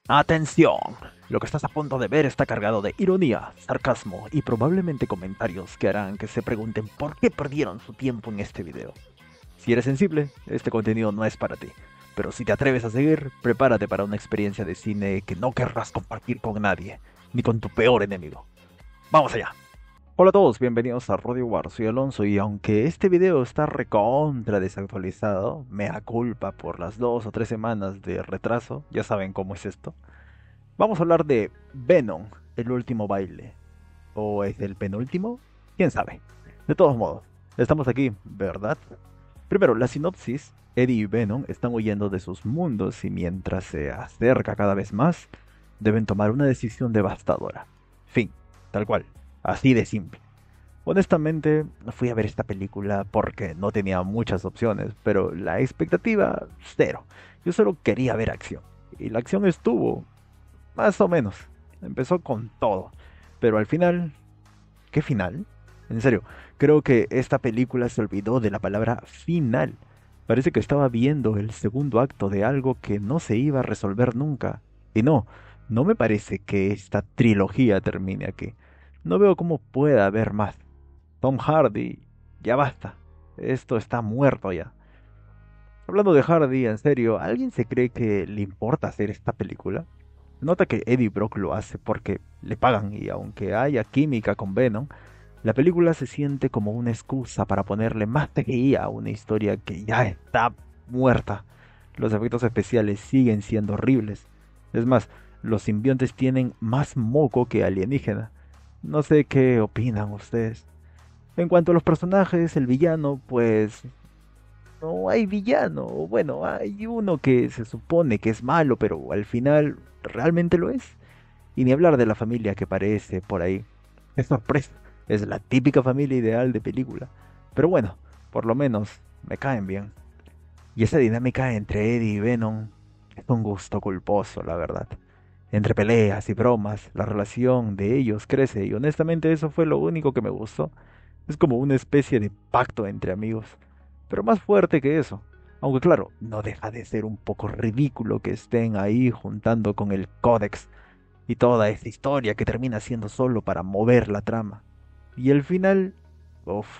Atención, lo que estás a punto de ver está cargado de ironía, sarcasmo y probablemente comentarios que harán que se pregunten por qué perdieron su tiempo en este video. Si eres sensible, este contenido no es para ti, pero si te atreves a seguir, prepárate para una experiencia de cine que no querrás compartir con nadie, ni con tu peor enemigo. ¡Vamos allá! Hola a todos, bienvenidos a Radio War, soy Alonso y aunque este video está recontra desactualizado, mea culpa por las 2 o 3 semanas de retraso, ya saben cómo es esto. Vamos a hablar de Venom, el último baile. ¿O es el penúltimo? ¿Quién sabe? De todos modos, estamos aquí, ¿verdad? Primero, la sinopsis. Eddie y Venom están huyendo de sus mundos y mientras se acerca cada vez más, deben tomar una decisión devastadora. Fin, tal cual, así de simple. Honestamente, fui a ver esta película porque no tenía muchas opciones, pero la expectativa, cero. Yo solo quería ver acción. Y la acción estuvo, más o menos. Empezó con todo. Pero al final, ¿qué final? En serio, creo que esta película se olvidó de la palabra final. Parece que estaba viendo el segundo acto de algo que no se iba a resolver nunca. Y no, no me parece que esta trilogía termine aquí. No veo cómo pueda haber más. Tom Hardy, ya basta. Esto está muerto ya. Hablando de Hardy, en serio, ¿alguien se cree que le importa hacer esta película? Nota que Eddie Brock lo hace porque le pagan y aunque haya química con Venom, la película se siente como una excusa para ponerle más CGI a una historia que ya está muerta. Los efectos especiales siguen siendo horribles. Es más, los simbiontes tienen más moco que alienígena. No sé qué opinan ustedes. En cuanto a los personajes, el villano, pues no hay villano. O bueno, hay uno que se supone que es malo, pero al final realmente lo es. Y ni hablar de la familia que aparece por ahí. Es sorpresa. Es la típica familia ideal de película. Pero bueno, por lo menos me caen bien. Y esa dinámica entre Eddie y Venom es un gusto culposo, la verdad. Entre peleas y bromas, la relación de ellos crece y honestamente eso fue lo único que me gustó. Es como una especie de pacto entre amigos, pero más fuerte que eso. Aunque claro, no deja de ser un poco ridículo que estén ahí juntando con el Códex y toda esa historia que termina siendo solo para mover la trama. Y el final, uff,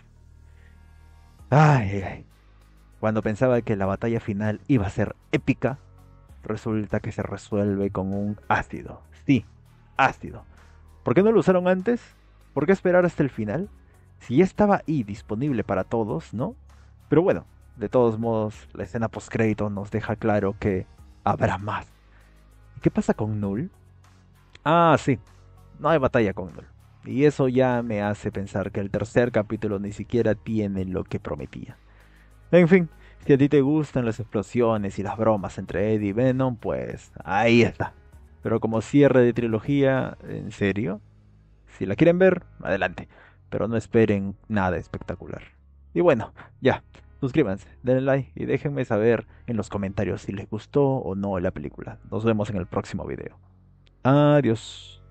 ay, cuando pensaba que la batalla final iba a ser épica, resulta que se resuelve con un ácido. Sí, ácido. ¿Por qué no lo usaron antes? ¿Por qué esperar hasta el final? Si ya estaba ahí disponible para todos, ¿no? Pero bueno, de todos modos, la escena postcrédito nos deja claro que habrá más. ¿Y qué pasa con Null? Ah, sí, no hay batalla con Null. Y eso ya me hace pensar que el tercer capítulo ni siquiera tiene lo que prometía. En fin, si a ti te gustan las explosiones y las bromas entre Eddie y Venom, pues ahí está. Pero como cierre de trilogía, ¿en serio? Si la quieren ver, adelante, pero no esperen nada espectacular. Y bueno, ya, suscríbanse, denle like y déjenme saber en los comentarios si les gustó o no la película. Nos vemos en el próximo video. Adiós.